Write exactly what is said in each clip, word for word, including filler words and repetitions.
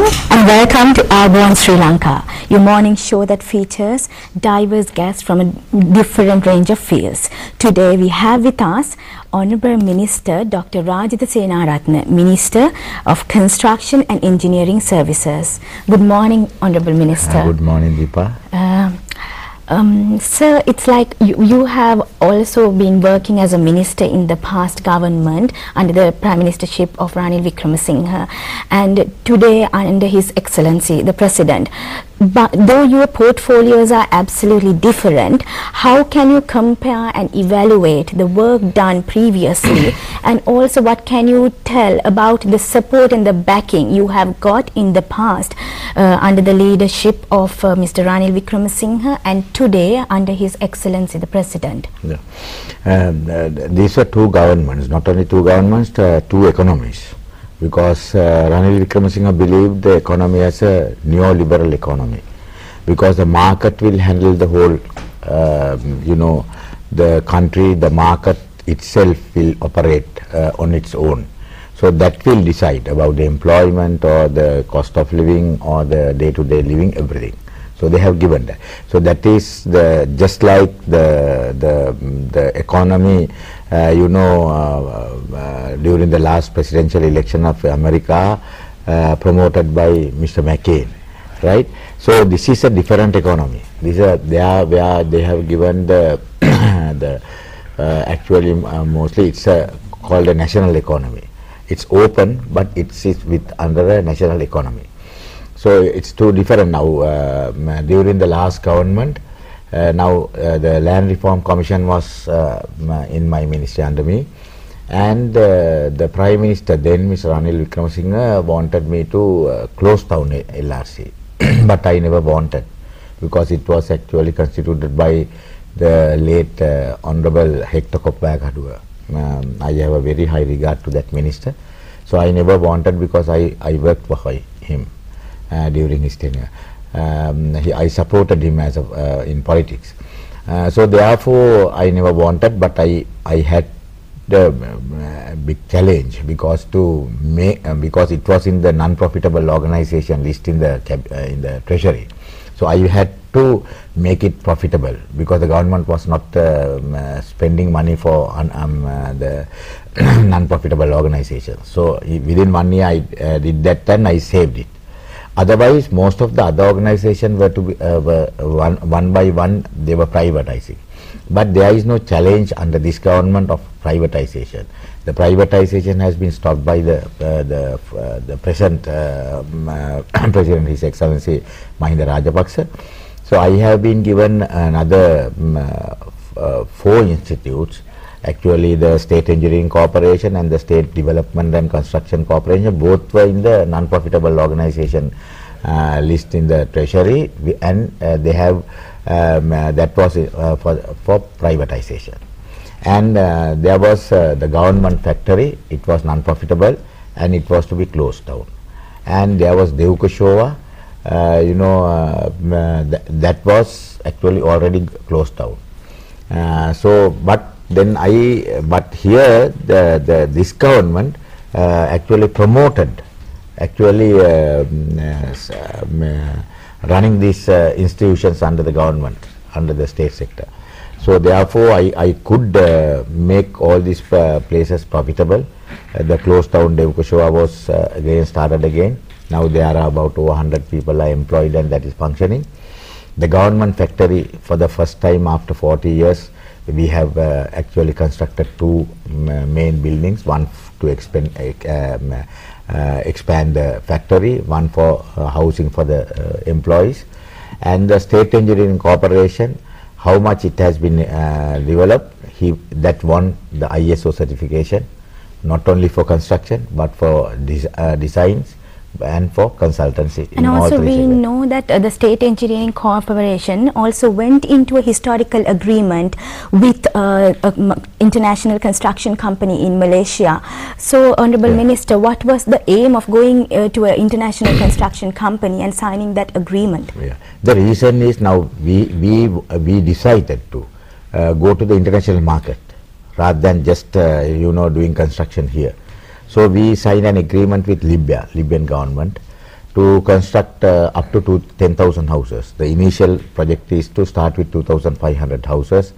and welcome to Airborne Sri Lanka, your morning show that features diverse guests from a different range of fields. Today we have with us Honourable Minister Doctor Rajitha Senaratne, Minister of Construction and Engineering Services. Good morning, Honourable Minister. Uh, good morning, Deepa. Uh, Um, sir, it's like you, you have also been working as a minister in the past government under the Prime Ministership of Ranil Wickremesinghe, and today under His Excellency the President. But though your portfolios are absolutely different, how can you compare and evaluate the work done previously, and also what can you tell about the support and the backing you have got in the past uh, under the leadership of uh, Mister Ranil Wickremesinghe and today under His Excellency the President? Yeah. Um, uh, these are two governments, not only two governments, uh, two economies. Because uh, Ranil Wickremesinghe believed the economy as a neoliberal economy, because the market will handle the whole, uh, you know, the country, the market itself will operate uh, on its own. So that will decide about the employment or the cost of living or the day-to-day living, everything. So they have given that. So that is the just like the the the economy. Uh, you know, uh, uh, during the last presidential election of America, uh, promoted by Mister McCain, right? So this is a different economy. These are they are where they have given the the uh, actually uh, mostly it's a, called a national economy. It's open, but it sits with under a national economy. So it's too different now. Uh, during the last government. Uh, now uh, the Land Reform Commission was uh, in my ministry under me, and uh, the Prime Minister then, Mister Ranil Wickremesinghe, wanted me to uh, close down L R C, but I never wanted, because it was actually constituted by the late uh, Honourable Hector Koppaagaduwa. Um, I have a very high regard to that minister, so I never wanted, because I, I worked for him uh, during his tenure. Um, he, I supported him as a, uh, in politics. Uh, so therefore, I never wanted, but I I had the uh, big challenge, because to make uh, because it was in the non-profitable organization list in the uh, in the treasury. So I had to make it profitable, because the government was not uh, uh, spending money for un, um, uh, the non-profitable organization. So within one year, I uh, did that, and I saved it. Otherwise, most of the other organizations were to be uh, were one, one by one, they were privatizing. But there is no challenge under this government of privatization. The privatization has been stopped by the uh, the uh, the present uh, uh, President, His Excellency Mahinda Rajapaksa. So I have been given another um, uh, uh, four institutes. Actually, the State Engineering Corporation and the State Development and Construction Corporation, both were in the non-profitable organization uh, list in the treasury, we, and uh, they have um, uh, that was uh, for for privatization. And uh, there was uh, the government factory. It was non-profitable, and it was to be closed down. And there was Deuka Showa, uh, you know, uh, uh, th that was actually already closed down. Uh, so, but then I, but here the, the this government uh, actually promoted, actually uh, um, uh, running these uh, institutions under the government, under the state sector. So therefore, I, I could uh, make all these uh, places profitable. Uh, the closed down Deuka Showa was uh, again started again. Now there are about over one hundred people are employed, and that is functioning. The government factory, for the first time after forty years, we have uh, actually constructed two um, main buildings, one to expand, uh, um, uh, expand the factory, one for uh, housing for the uh, employees. And the State Engineering Corporation, how much it has been uh, developed, he, that won the I S O certification, not only for construction, but for des uh, designs and for consultancy. And also we know that uh, the State Engineering Corporation also went into a historical agreement with uh, an international construction company in Malaysia. So, Honourable yeah. Minister, what was the aim of going uh, to an international construction company and signing that agreement? Yeah. The reason is now we, we, uh, we decided to uh, go to the international market rather than just, uh, you know, doing construction here. So we signed an agreement with Libya, Libyan government, to construct uh, up to ten thousand houses. The initial project is to start with two thousand five hundred houses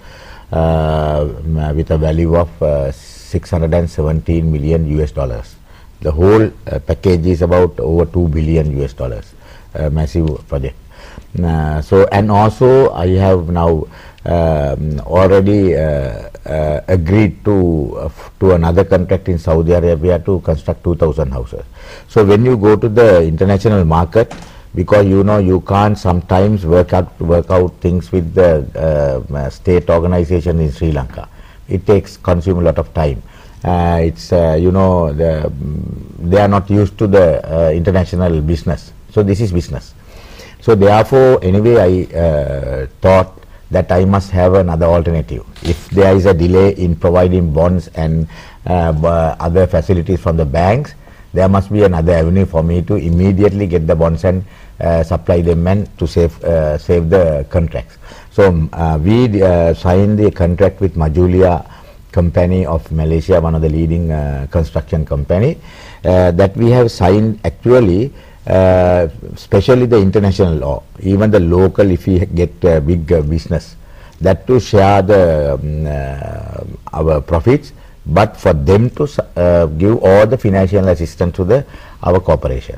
uh, with a value of uh, six hundred seventeen million U S dollars. The whole uh, package is about over two billion U S dollars, a massive project. Uh, so, and also I have now um, already uh, uh, agreed to uh, to another contract in Saudi Arabia to construct two thousand houses. So when you go to the international market, because you know you can't sometimes work out work out things with the uh, state organization in Sri Lanka. It takes consume a lot of time. Uh, it's uh, you know the, they are not used to the uh, international business. So this is business. So therefore, anyway, I uh, thought that I must have another alternative. If there is a delay in providing bonds and uh, other facilities from the banks, there must be another avenue for me to immediately get the bonds and uh, supply them and to save uh, save the contracts. So uh, we uh, signed the contract with Majulia company of Malaysia, one of the leading uh, construction company, uh, that we have signed actually. Uh, especially the international law, even the local, if we get uh, big uh, business, that to share the um, uh, our profits, but for them to uh, give all the financial assistance to the our corporation.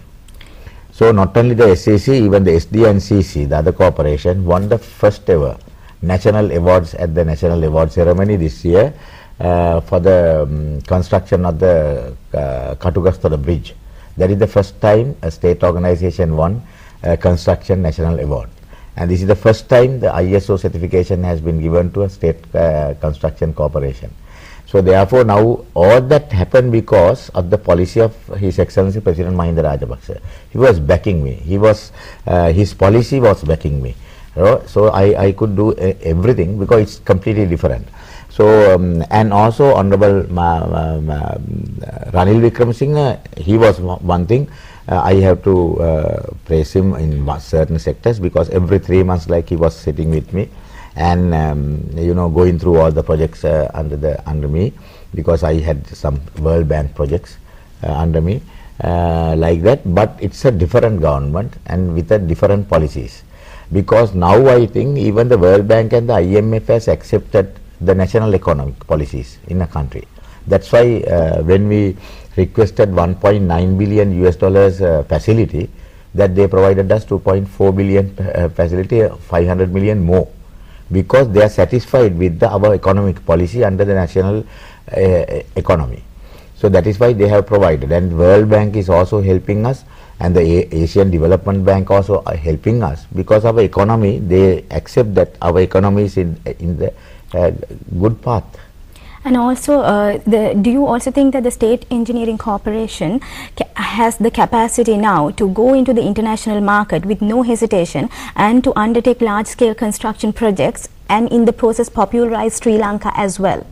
So not only the S A C, even the S D N C C, the other corporation, won the first ever national awards at the national award ceremony this year uh, for the um, construction of the uh, Katugastala bridge. That is the first time a state organization won a construction national award, and this is the first time the I S O certification has been given to a state uh, construction corporation. So therefore now all that happened because of the policy of His Excellency President Mahinda Rajapaksa. He was backing me. He was uh, his policy was backing me. You know? So I, I could do uh, everything because it's completely different. So um, and also Honorable uh, uh, Ranil Wickremesinghe, he was one thing. Uh, I have to uh, praise him in certain sectors because every three months, like he was sitting with me, and um, you know going through all the projects uh, under the under me, because I had some World Bank projects uh, under me uh, like that. But it's a different government and with a different policies, because now I think even the World Bank and the I M F has accepted the national economic policies in a country. That's why uh, when we requested one point nine billion U S dollars uh, facility, that they provided us two point four billion uh, facility, five hundred million more, because they are satisfied with the, our economic policy under the national uh, economy. So that is why they have provided, and World Bank is also helping us, and the A Asian Development Bank also are helping us, because our economy, they accept that our economy is in, in the uh, good path. And also, uh, the, do you also think that the State Engineering Corporation has the capacity now to go into the international market with no hesitation and to undertake large-scale construction projects and in the process popularize Sri Lanka as well?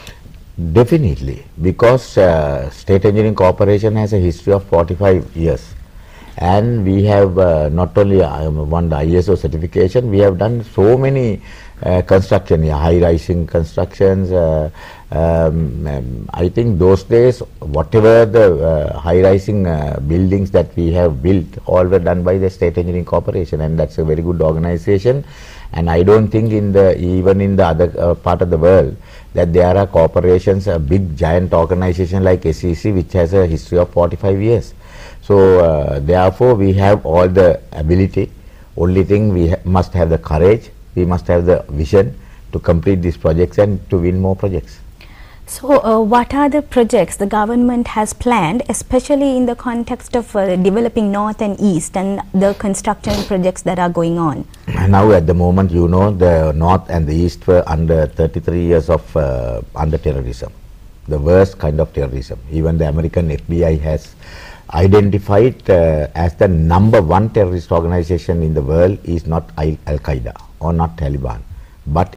Definitely, because uh, State Engineering Corporation has a history of forty-five years, and we have uh, not only uh, won the I S O certification, we have done so many uh, construction, yeah, high-rising constructions. Uh, um, um, I think those days, whatever the uh, high-rising uh, buildings that we have built, all were done by the State Engineering Corporation, and that's a very good organization. And I don't think in the even in the other uh, part of the world that there are corporations, a big giant organization like S E C, which has a history of forty-five years. So uh, therefore we have all the ability. Only thing we ha must have the courage, we must have the vision to complete these projects and to win more projects. So uh, what are the projects the government has planned, especially in the context of uh, developing North and East and the construction projects that are going on? Now at the moment, you know, the North and the East were under thirty-three years of uh, under terrorism, the worst kind of terrorism. Even the American F B I has identified uh, as the number one terrorist organization in the world is not Al Qaeda or not Taliban, but